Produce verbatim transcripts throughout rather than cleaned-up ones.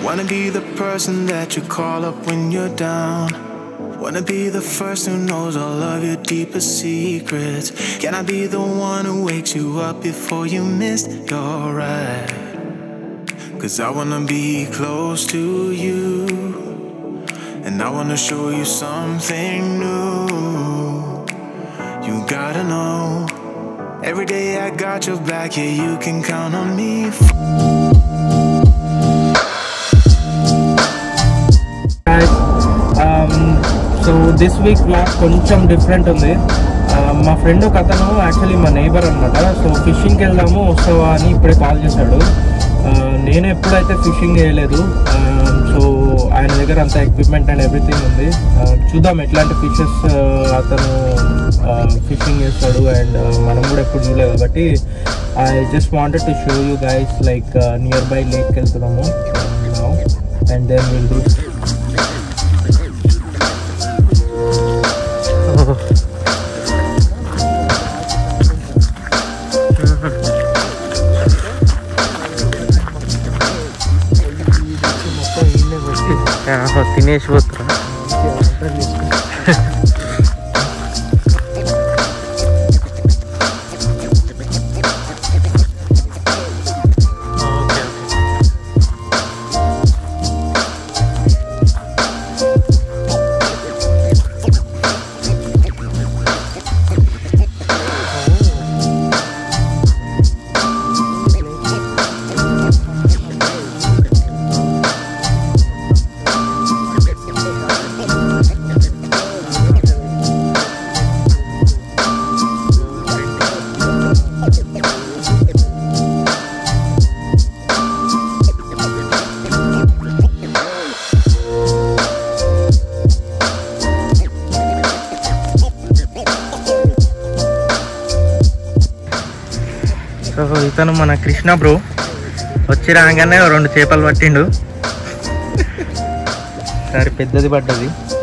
Wanna be the person that you call up when you're down. Wanna be the first who knows all of your deepest secrets. Can I be the one who wakes you up before you missed your ride? Cause I wanna be close to you, and I wanna show you something new. You gotta know, every day I got your back, yeah, you can count on me. Guys, um, so this week vlog కొంచెం different ఉంది. మా friend ఒక అతను actually మా neighbour అనమాట. So ఫిషింగ్కి వెళ్దాము వస్తావా అని ఇప్పుడే కాల్ చేశాడు. నేను ఎప్పుడైతే ఫిషింగ్ చేయలేదు, సో ఆయన దగ్గర అంత ఎక్విప్మెంట్ అండ్ ఎవ్రీథింగ్ ఉంది. చూద్దాం ఎట్లాంటి ఫిషెస్ అతను ఫిషింగ్ చేస్తాడు, అండ్ మనం కూడా ఎప్పుడు చూడలేదు కాబట్టి I just wanted to show you guys like nearby లేక్కి వెళ్తున్నాము now, and then will do. తినేసి పోతున్నా. ఇతను మన కృష్ణ బ్రో వచ్చి రాగానే రెండు చేపలు పట్టిండు. సరే పెద్దది పడ్డది.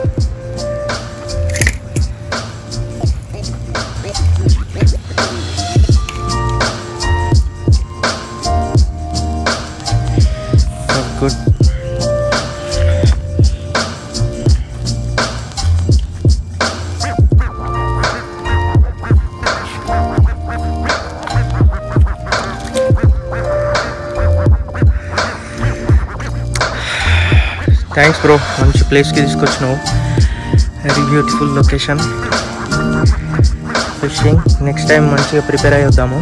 గుడ్. థ్యాంక్స్ బ్రో, మంచి ప్లేస్కి తీసుకొచ్చినావు. Very beautiful location. Fishing next time మంచిగా ప్రిపేర్ అయ్యి వద్దాము.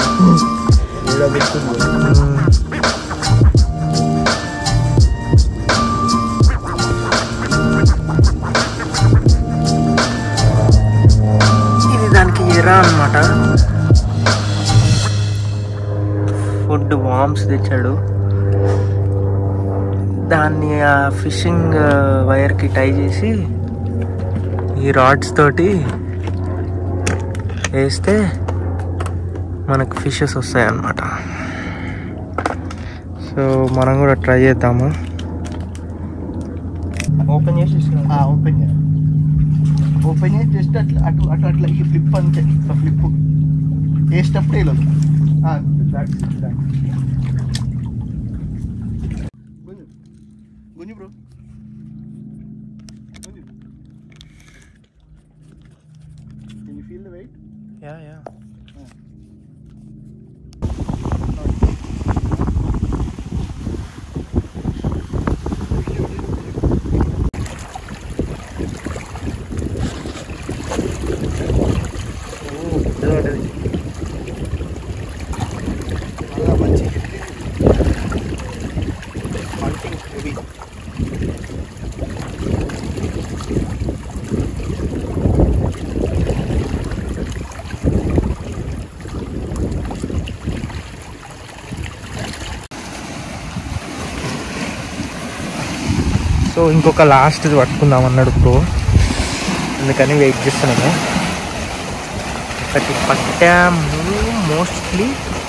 ఇది దానికి ఎరా అన్నమాట. ఫుడ్ వామ్స్ తెచ్చాడు. దాన్ని ఆ ఫిషింగ్ వైర్కి టై చేసి ఈ రాడ్స్ తోటి వేస్తే మనకు ఫిషెస్ వస్తాయి అన్నమాట. సో మనం కూడా ట్రై చేద్దాము. ఓపెన్ చేసి ఓపెన్ చేయాలి. ఓపెన్ చేసి జస్ట్ అట్లా అటు అటు అట్లా ఈ ఫ్లిప్ అంతే. ఫ్లిప్ వేసేటప్పుడు వెళ్ళదు. గుంజు బ్రో, గుంజు. Can you feel the weight? Yeah, yeah. So ఇంకొక లాస్ట్ పట్టుకుందాం అన్నాడు బ్రో, అందుకని వెయిట్ చేస్తున్నాము. ఒకటి పట్టాము మోస్ట్లీ.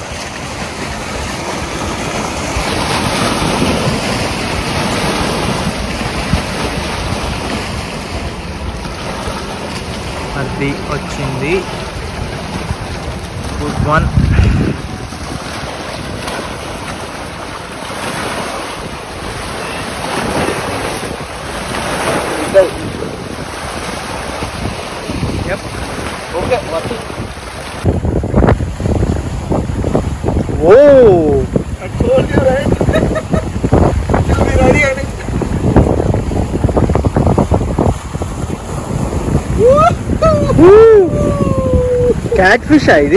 అది వచ్చింది. Good one. Okay oh I told you right. You'll be ready and catfish ఇది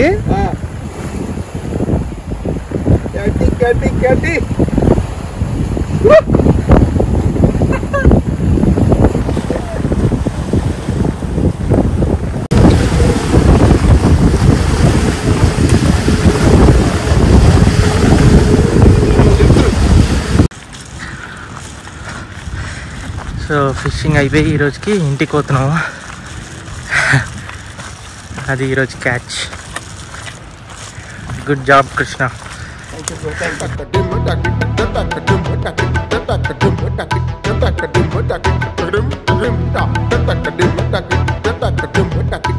క్యాటి క్యాటి క్యాటి సో ఫిషింగ్ అయిపోయి ఈరోజుకి ఇంటికి పోతున్నాము. అది ఈరోజు catch. Good job Krishna. Thank you.